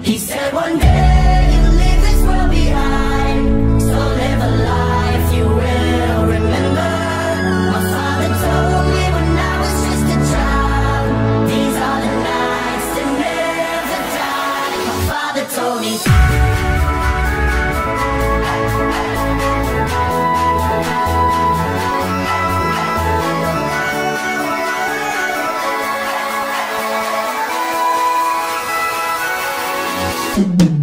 He said one day you'll leave this world behind, so live a life you will remember. My father told me when I was just a child, these are the nights that never die. My father told me. Thank you.